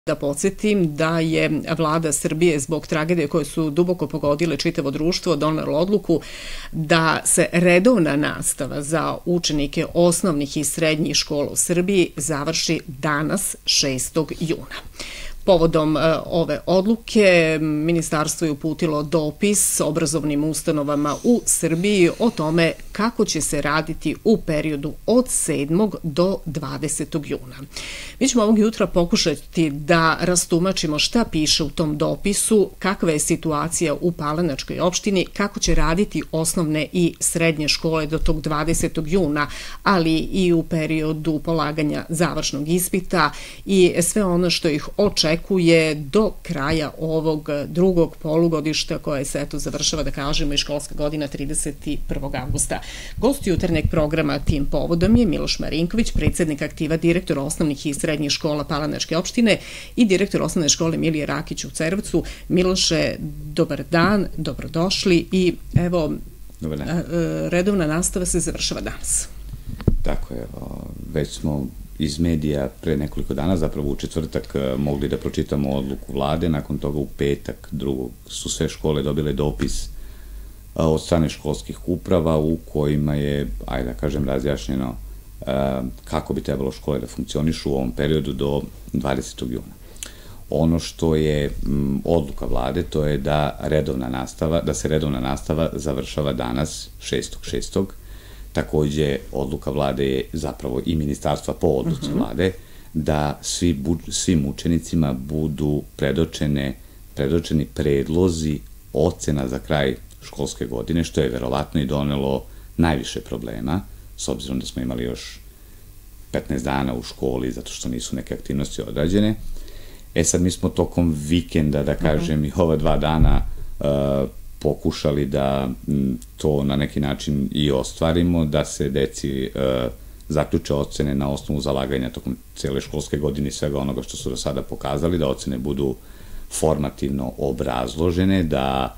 Da podsjetim da je vlada Srbije zbog tragedije koje su duboko pogodile čitavo društvo donela odluku da se redovna nastava za učenike osnovnih i srednjih škola u Srbiji završi danas 6. juna. Povodom ove odluke ministarstvo je uputilo dopis obrazovnim ustanovama u Srbiji o tome kako će se raditi u periodu od 7. do 20. juna. Mi ćemo ovog jutra pokušati da rastumačimo šta piše u tom dopisu, kakva je situacija u Palanačkoj opštini, kako će raditi osnovne i srednje škole do tog 20. juna, ali i u periodu polaganja završnog ispita i sve ono što ih očekuje do kraja ovog drugog polugodišta koje se završava, da kažemo, i školska godina 31. avgusta. Gost jutarnjeg programa tim povodom je Miloš Marinković, predsjednik aktiva, direktor osnovnih i srednjih škola Palanačke opštine i direktor osnovne škole Milije Rakić u Cerevcu. Miloše, dobar dan, dobrodošli i evo, redovna nastava se završava danas. Tako je, već smo iz medija pre nekoliko dana, zapravo u četvrtak, mogli da pročitamo odluku vlade. Nakon toga u petak drugog su sve škole dobile dopis od strane školskih uprava u kojima je, ajde da kažem, razjašnjeno kako bi trebalo škole da funkcionišu u ovom periodu do 20. juna. Ono što je odluka vlade, to je da se redovna nastava završava danas 6.6. Takođe, odluka vlade je zapravo i ministarstva po odluci vlade da svim učenicima budu predočeni predlozi ocena za kraj školske godine, što je verovatno i donelo najviše problema, s obzirom da smo imali još 15 dana u školi zato što nisu neke aktivnosti odrađene. Sad mi smo tokom vikenda, da kažem, i ova 2 dana pokušali da to na neki način i ostvarimo, da se deci zaključe ocene na osnovu zalaganja tokom cele školske godine i svega onoga što su do sada pokazali, da ocene budu formativno obrazložene, da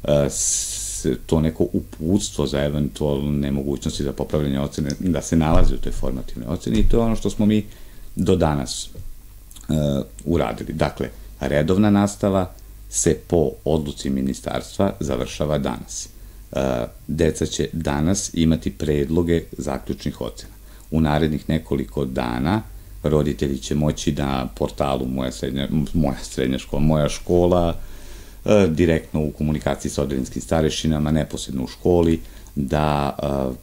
to neko uputstvo za eventualne mogućnosti za popravljanje ocene, da se nalazi u toj formativnoj oceni, i to je ono što smo mi do danas uradili. Dakle, redovna nastava se po odluci ministarstva završava danas. Deca će danas imati predloge zaključnih ocena. U narednih nekoliko dana roditelji će moći na portalu Moja škola, direktno u komunikaciji sa odradinskim starešinama, neposredno u školi, da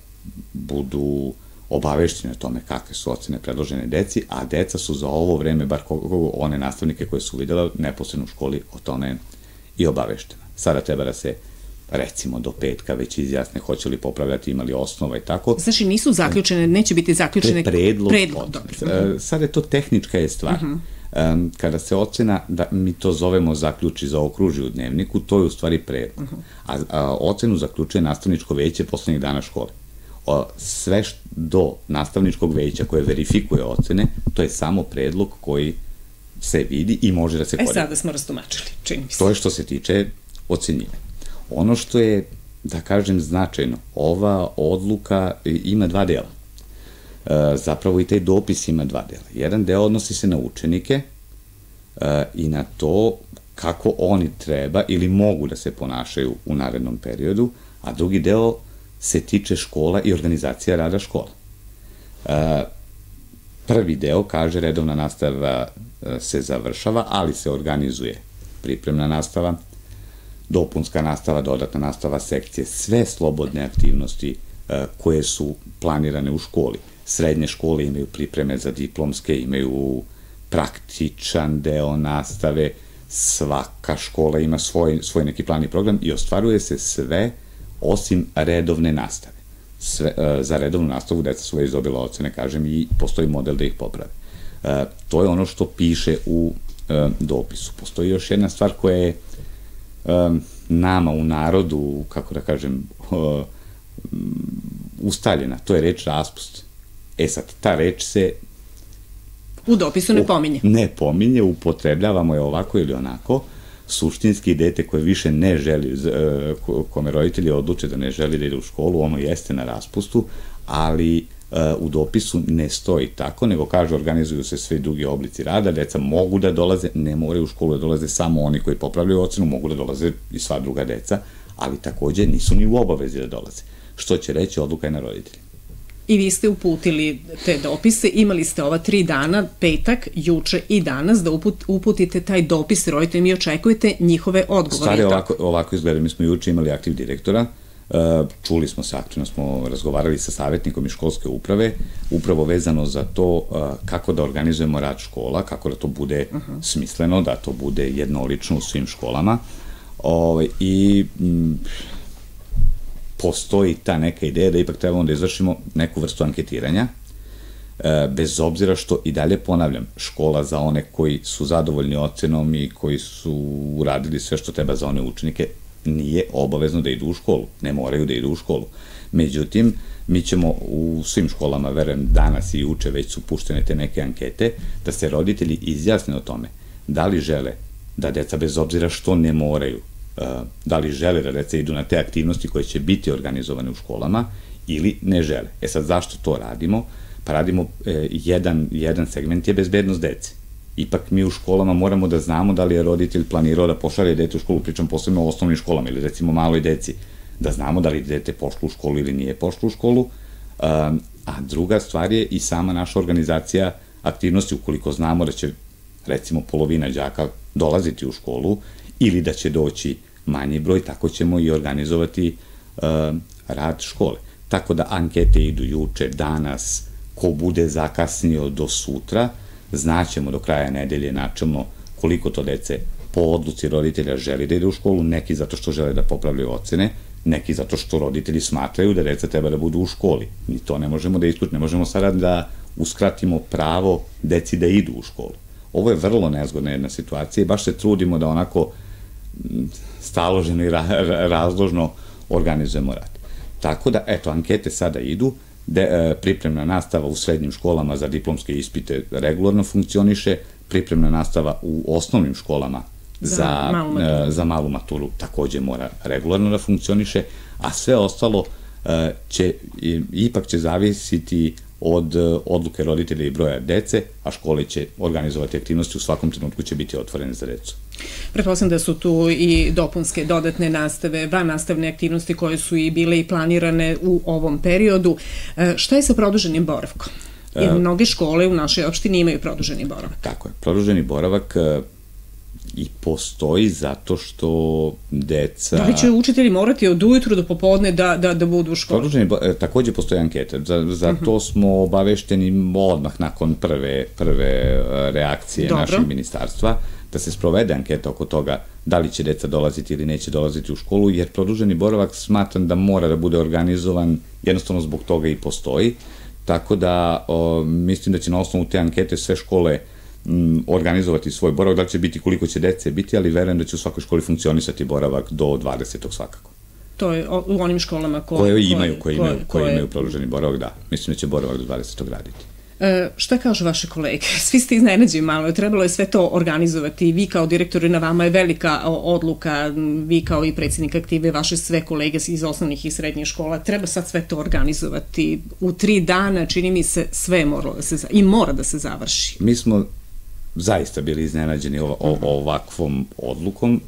budu obavešteni o tome kakve su ocene predložene deci, a deca su za ovo vreme, bar one nastavnike koje su videla neposredno u školi, o tome i obaveštena. Sada treba da se, recimo, do petka već izjasne hoće li popravljati, imali osnova i tako. Znači nisu zaključene, neće biti zaključene? Predlog. Sada je to tehnička stvar. Kada se ocena, da mi to zovemo zaključi, zaokruži u dnevniku, to je u stvari predlog. A ocenu zaključuje nastavničko veće poslednjih dana škole. Sve do nastavničkog veća koje verifikuje ocene, to je samo predlog koji se vidi i može da se koristi. Sada smo rastumačili, čini mi se. To je što se tiče ocenjivanja. Ono što je, da kažem, značajno, ova odluka ima 2 dela. Zapravo i taj dopis ima 2 dela. Jedan deo odnosi se na učenike i na to kako oni treba ili mogu da se ponašaju u narednom periodu, a drugi deo se tiče škola i organizacija rada škola. Prvi deo kaže redovna nastava se završava, ali se organizuje pripremna nastava, dopunska nastava, dodatna nastava, sekcije, sve slobodne aktivnosti koje su planirane u školi. Srednje škole imaju pripreme za diplomske, imaju praktičan deo nastave, svaka škola ima svoj neki plan i program i ostvaruje se sve osim redovne nastave. Za redovnu nastavu deca su već dobila ocene, kažem, i postoji model da ih poprave. To je ono što piše u dopisu. Postoji još jedna stvar koja je nama u narodu, kako da kažem, ustaljena. To je reč raspust. Sad, ta reč se u dopisu ne pominje. Ne pominje, upotrebljavamo je ovako ili onako. Suštinski dete koje više ne želi, kome roditelji odluče da ne želi da ide u školu, ono jeste na raspustu, ali u dopisu ne stoji tako, nego kaže organizuju se svi drugi oblici rada, deca mogu da dolaze, ne moraju u školu da dolaze samo oni koji popravljaju ocenu, mogu da dolaze i sva druga deca, ali takođe nisu ni u obavezi da dolaze. Što će reći, odluka je na roditelji. I vi ste uputili te dopise, imali ste ova 3 dana, petak, juče i danas, da uputite taj dopis roditeljima i očekujete njihove odgovore. Stvari ovako izgleda, mi smo juče imali aktiv direktora, čuli smo se, aktivno smo razgovarali sa savjetnikom iz školske uprave, upravo vezano za to kako da organizujemo rad škola, kako da to bude smisleno, da to bude jednolično u svim školama. I postoji ta neka ideja da ipak trebamo da izvršimo neku vrstu anketiranja, bez obzira što, i dalje ponavljam, škola za one koji su zadovoljni ocenom i koji su uradili sve što treba za one učenike, nije obavezno da idu u školu, ne moraju da idu u školu. Međutim, mi ćemo u svim školama, verujem danas i juče već su puštene te neke ankete, da se roditelji izjasne o tome da li žele da deca, bez obzira što ne moraju, da li žele da deca idu na te aktivnosti koje će biti organizovane u školama ili ne žele. Sad, zašto to radimo? Pa radimo, jedan segment je bezbednost dece. Ipak mi u školama moramo da znamo da li je roditelj planirao da pošalje dete u školu, pričam posebno o osnovnim školama ili recimo maloj deci, da znamo da li dete pošlo u školu ili nije pošlo u školu, a druga stvar je i sama naša organizacija aktivnosti, ukoliko znamo da će recimo polovina đaka dolaziti u školu ili da će doći manji broj, tako ćemo i organizovati rad škole. Tako da ankete idu juče, danas, ko bude zakasnio do sutra, znaćemo do kraja nedelje načelno koliko to dece po odluci roditelja želi da ide u školu, neki zato što žele da popravljaju ocene, neki zato što roditelji smatraju da deca treba da budu u školi. Ni to ne možemo da isključimo, ne možemo sada da uskratimo pravo deci da idu u školu. Ovo je vrlo nezgodna jedna situacija i baš se trudimo da onako staloženo i razložno organizujemo rad. Tako da, eto, ankete sada idu, pripremna nastava u srednjim školama za diplomske ispite regularno funkcioniše, pripremna nastava u osnovnim školama za malu maturu takođe mora regularno da funkcioniše, a sve ostalo ipak će zavisiti od odluke roditelja i broja dece, a škole će organizovati aktivnosti, u svakom trenutku će biti otvorene za decu. Pretpostavljam da su tu i dopunske, dodatne nastave, vannastavne aktivnosti koje su i bile i planirane u ovom periodu. Šta je sa produženim boravkom? Jer mnoge škole u našoj opštini imaju produženi boravak. Tako je, produženi boravak i postoji zato što deca... Da li će učitelji morati od ujutru do popodne da budu u školi? Takođe postoji anketa. Za to smo obavešteni odmah nakon prve reakcije našeg ministarstva, da se sprovede anketa oko toga da li će deca dolaziti ili neće dolaziti u školu, jer produženi boravak smatram da mora da bude organizovan, jednostavno zbog toga i postoji. Tako da mislim da će na osnovu te ankete sve škole organizovati svoj boravak, da li će biti koliko će dece biti, ali verujem da će u svakoj školi funkcionisati boravak do 20. svakako. To je u onim školama koje imaju produženi boravak, da. Mislim da će boravak do 20. raditi. Šta kažu vaše kolege? Svi ste iznenađeni malo, trebalo je sve to organizovati, vi kao direktor i na vama je velika odluka, vi kao i predsjednik aktive, vaše sve kolege iz osnovnih i srednjih škola, treba sad sve to organizovati u 3 dana, čini mi se sve mora da se završi. Mi smo zaista bili iznenađeni ovakvom odlukom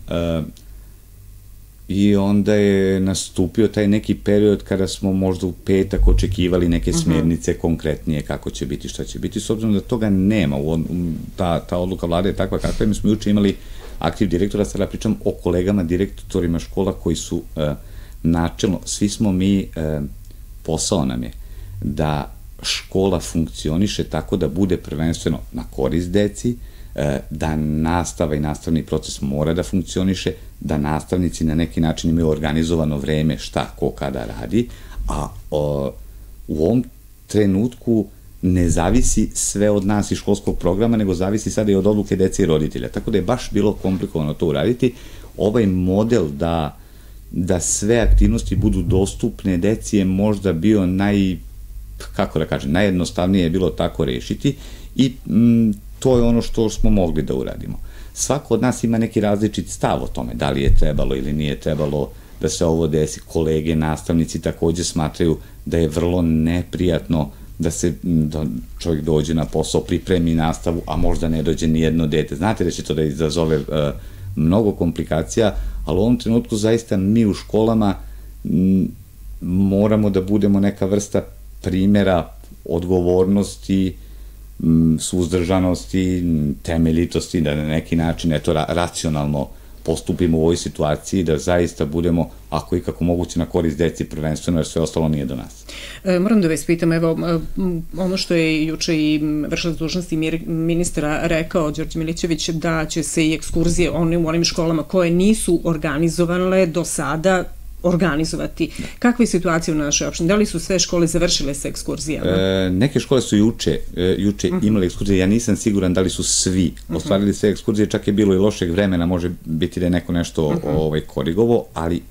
i onda je nastupio taj neki period kada smo možda u petak očekivali neke smjernice konkretnije kako će biti, šta će biti, s obzirom da toga nema. Ta odluka vlade je takva kakva. Mi smo juče imali aktiv direktora, sada pričam o kolegama direktorima škola koji su načelno, svi smo mi, posao nam je da škola funkcioniše tako da bude prvenstveno na korist deci, da nastava i nastavni proces mora da funkcioniše, da nastavnici na neki način imaju organizovano vreme šta, ko, kada radi, a u ovom trenutku ne zavisi sve od nas i školskog programa, nego zavisi sada i od odluke dece i roditelja. Tako da je baš bilo komplikovano to uraditi. Ovaj model da sve aktivnosti budu dostupne deci je možda bio najjednostavnije je bilo tako rešiti i to je ono što smo mogli da uradimo. Svako od nas ima neki različit stav o tome, da li je trebalo ili nije trebalo da se ovo desi. Kolege, nastavnici takođe smatraju da je vrlo neprijatno da čovjek dođe na posao, pripremi nastavu, a možda ne dođe ni jedno dete. Znate da će to da izazove mnogo komplikacija, ali u ovom trenutku zaista mi u školama moramo da budemo neka vrsta primjera odgovornosti, suzdržanosti, temeljitosti, da na neki način racionalno postupimo u ovoj situaciji, da zaista budemo, ako i kako moguće, na korist deci prvenstveno, jer sve ostalo nije do nas. Moram da vas pitam, evo, ono što je juče i vršilac dužnosti ministra rekao, Đorđe Milićević, da će se i ekskurzije u onim školama koje nisu organizovane do sada organizovati. Kakva je situacija u našoj opštini? Da li su sve škole završile sa ekskurzijama? Neke škole su juče imale ekskurzije, ja nisam siguran da li su svi ostvarili sve ekskurzije, čak je bilo i lošeg vremena, može biti da je neko nešto korigovo, ali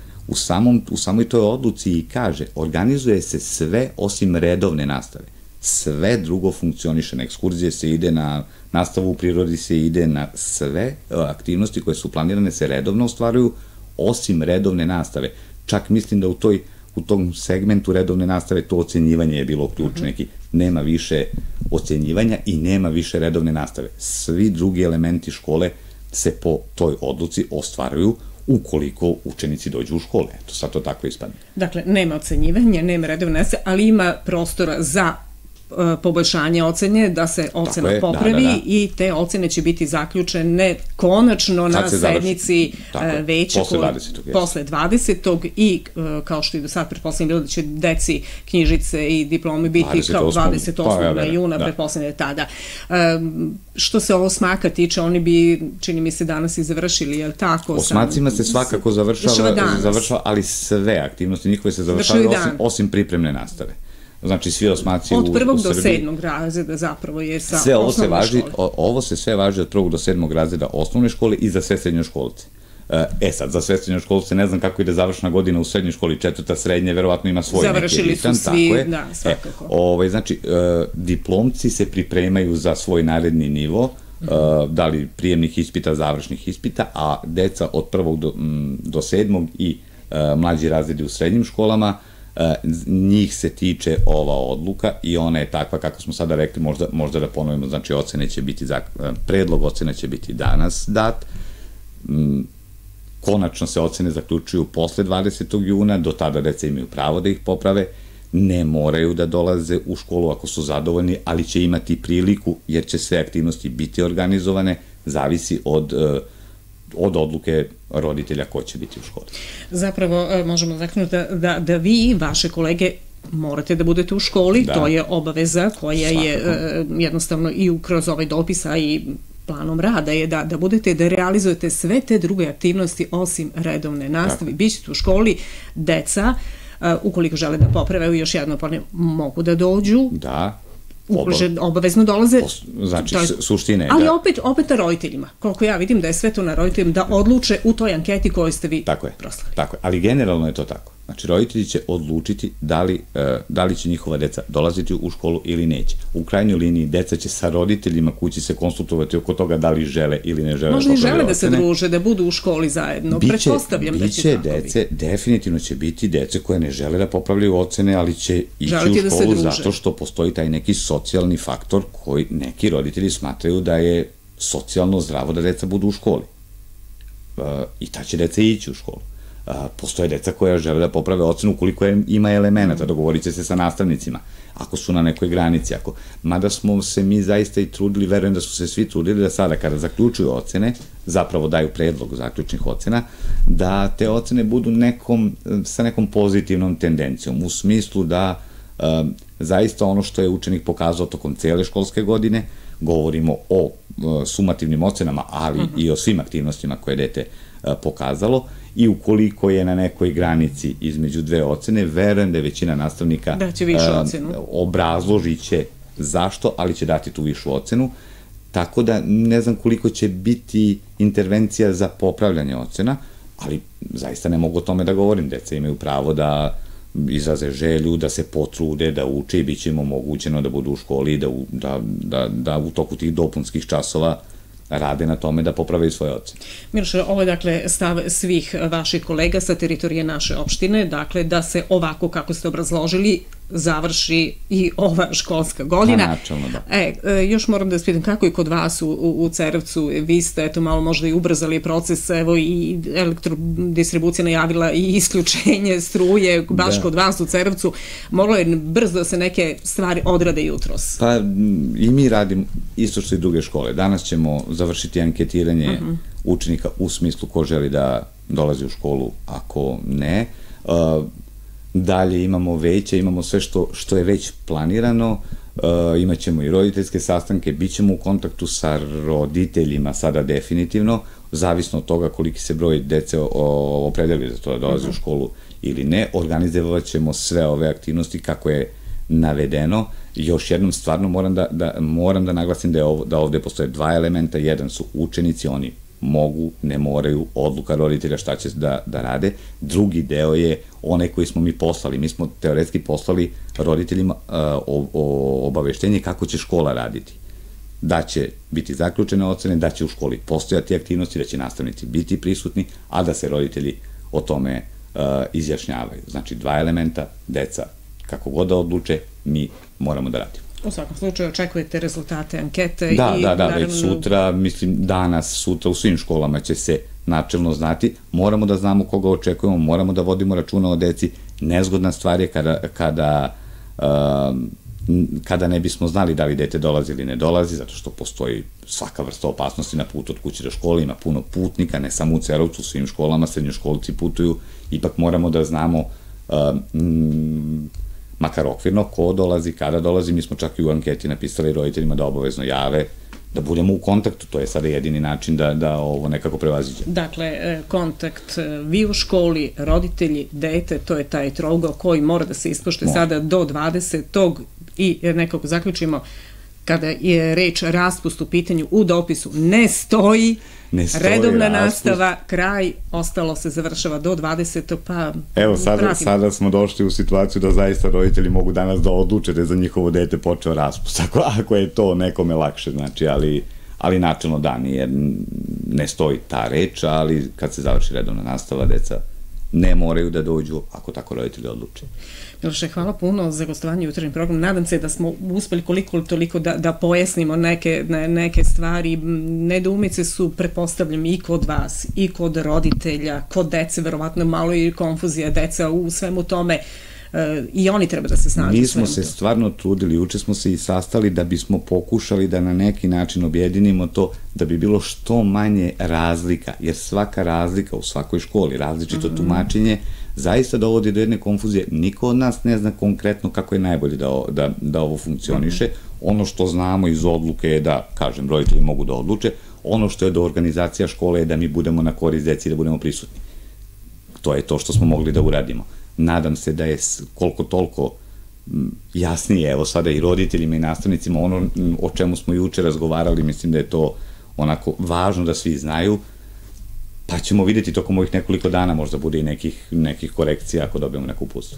u samoj toj odluci i kaže, organizuje se sve osim redovne nastave. Sve drugo funkcioniše, na ekskurzije se ide, na nastavu u prirodi se ide, na sve aktivnosti koje su planirane se redovno ostvaruju, osim redovne nastave. Čak mislim da u tom segmentu redovne nastave to ocenjivanje je bilo ključ neki. Nema više ocenjivanja i nema više redovne nastave. Svi drugi elementi škole se po toj odluci ostvaruju ukoliko učenici dođu u škole. Eto, sad to tako ispadne. Dakle, nema ocenjivanja, nema redovne nastave, ali ima prostora za poboljšanje ocene, da se ocena popravi i te ocene će biti zaključene konačno na sednici veća posle 20. i kao što i do sad pretpostavljam bilo da će deci knjižice i diplome biti kao 28. juna, pretpostavljam da je tada. Što se ovo smaka tiče, oni bi, čini mi se, danas i završili, je li tako? O smacima se svakako završava, ali sve aktivnosti njihove se završavaju osim pripremne nastave. Znači svi osmaci u Srbiji. Od 1. do 7. razreda zapravo je sa osnovne škole. Ovo se sve važi od 1. do 7. razreda osnovne škole i za sve srednjoškolce. Sad, za sve srednjoškolce ne znam kako ide završna godina u srednjoj školi, 4. srednje, verovatno ima svoj neki ritam. Završili su svi, da, svakako. Znači, diplomci se pripremaju za svoj naredni nivo, da li prijemnih ispita, završnih ispita, a deca od 1. do 7. i mlađi razredi u srednjim školama, njih se tiče ova odluka i ona je takva kako smo sada rekli, možda da ponovimo, znači predlog ocena će biti danas dat, konačno se ocene zaključuju posle 20. juna, do tada deca imaju pravo da ih poprave, ne moraju da dolaze u školu ako su zadovoljni, ali će imati priliku jer će sve aktivnosti biti organizovane, zavisi od odluke roditelja ko će biti u školi. Zapravo, možemo zaključiti da vi i vaše kolege morate da budete u školi, to je obaveza koja je jednostavno i kroz ovaj dopis, a i planom rada je da budete, da realizujete sve te druge aktivnosti osim redovne nastave. Bićete u školi, deca, ukoliko žele da poprave, još jedno mogu da dođu. Da. Obavezno dolaze. Znači, suština je ali opet na roditeljima. Koliko ja vidim da je sve to na roditeljima da odluče u toj anketi koju ste vi proslavili. Tako je, ali generalno je to tako. Znači, roditelji će odlučiti da li će njihova deca dolaziti u školu ili neće. U krajnjoj liniji, deca će sa roditeljima kući se konsultovati oko toga da li žele ili ne žele. Možda i žele da se druže, da budu u školi zajedno. Pretpostavljam da će tako biti. Definitivno će biti dece koje ne žele da popravljaju ocene, ali će ići u školu zato što postoji taj neki socijalni faktor koji neki roditelji smatraju da je socijalno zdravo da deca budu u školi. I ta će deca ići u školu. Postoje deca koja žele da poprave ocenu ukoliko ima elemenata, dogovorit će se sa nastavnicima, ako su na nekoj granici, mada smo se mi zaista i trudili, verujem da su se svi trudili da sada kada zaključuju ocene, zapravo daju predlog zaključnih ocena, da te ocene budu sa nekom pozitivnom tendencijom, u smislu da zaista ono što je učenik pokazao tokom cele školske godine, govorimo o sumativnim ocenama, ali i o svim aktivnostima koje je dete pokazalo, i ukoliko je na nekoj granici između dve ocene, verujem da je većina nastavnika obrazložit će zašto, ali će dati tu višu ocenu, tako da ne znam koliko će biti intervencija za popravljanje ocena, ali zaista ne mogu o tome da govorim. Deca imaju pravo da izraze želju, da se potrude, da uče i bit će im omogućeno da budu u školi i da u toku tih dopunskih časova rade na tome da popravaju svoje ocene. Miloše, ovo je dakle stav svih vaših kolega sa teritorije naše opštine, dakle da se ovako kako ste obrazložili završi i ova školska godina. Načelno, da. Još moram da vas pitam, kako je kod vas u Cerevcu? Vi ste, eto, malo možda i ubrzali proces, evo i elektrodistribucija najavila i isključenje struje baš kod vas u Cerevcu. Moglo je brzo da se neke stvari odrade jutros. Pa i mi radimo isto što i druge škole. Danas ćemo završiti anketiranje učenika u smislu ko želi da dolazi u školu, ako ne. Dalje imamo veće, imamo sve što je već planirano, imaćemo i roditeljske sastanke, bit ćemo u kontaktu sa roditeljima sada definitivno, zavisno od toga koliki se broj dece opredeli za to da dolazi u školu ili ne. Organizovat ćemo sve ove aktivnosti kako je navedeno. Još jednom stvarno moram da naglasim da ovde postoje dva elementa. Jedan su učenici, oni mogu, ne moraju, odluka roditelja šta će da rade. Drugi deo je onaj koji smo mi poslali. Mi smo teoretski poslali roditeljima obaveštenje kako će škola raditi. Da će biti zaključene ocene, da će u školi postojati aktivnosti, da će nastavnici biti prisutni, a da se roditelji o tome izjašnjavaju. Znači, dva elementa, deca kako god da odluče, mi moramo da radimo. U svakom slučaju očekujete rezultate ankete? Da, već sutra, mislim danas, sutra u svim školama će se načelno znati. Moramo da znamo koga očekujemo, moramo da vodimo računa o deci. Nezgodna stvar je kada ne bismo znali da li dete dolazi ili ne dolazi, zato što postoji svaka vrsta opasnosti na putu od kuće do škole, ima puno putnika, ne samo u Cerovcu, u svim školama, srednjoškolci putuju, ipak moramo da znamo makar okvirno ko dolazi, kada dolazi. Mi smo čak i u anketi napisali roditeljima da obavezno jave, da budemo u kontaktu, to je sada jedini način da ovo nekako prevaziđe. Dakle, kontakt vi u školi, roditelji, dete, to je taj trougao koji mora da se ispoštuje sada do 20. i nekako zaključimo, kada je reč raspust u pitanju, u dopisu ne stoji redovna nastava, kraj, ostalo se završava do 20. pa... Evo, sada smo došli u situaciju da zaista roditelji mogu danas da odluče da je za njihovo dete počeo raspust, ako je to nekome lakše, znači, ali načelno da, ne stoji ta reč, ali kad se završi redovna nastava, deca ne moraju da dođu ako tako roditelji odluče. Miloše, hvala puno za gostovanje u jutarnjem programu. Nadam se da smo uspeli koliko toliko da pojasnimo neke stvari. Nedoumice su, pretpostavljam, i kod vas, i kod roditelja, kod dece, verovatno malo i konfuzija deca u svemu tome. I oni treba da se snađu. Mi smo se stvarno trudili, juče smo se i sastali da bismo pokušali da na neki način objedinimo to, da bi bilo što manje razlika, jer svaka razlika u svakoj školi, različito tumačenje, zaista dovodi do jedne konfuzije. Niko od nas ne zna konkretno kako je najbolje da ovo funkcioniše. Ono što znamo iz odluke je da, kažem, roditelji mogu da odluče. Ono što je do organizacija škole je da mi budemo na korist deci i da budemo prisutni. To je to što smo mogli da uradimo. Nadam se da je koliko toliko jasnije, evo sada i roditeljima i nastavnicima, ono o čemu smo juče razgovarali, mislim da je to onako važno da svi znaju, pa ćemo vidjeti tokom ovih nekoliko dana, možda bude i nekih korekcija ako dobijemo neku uputstvo.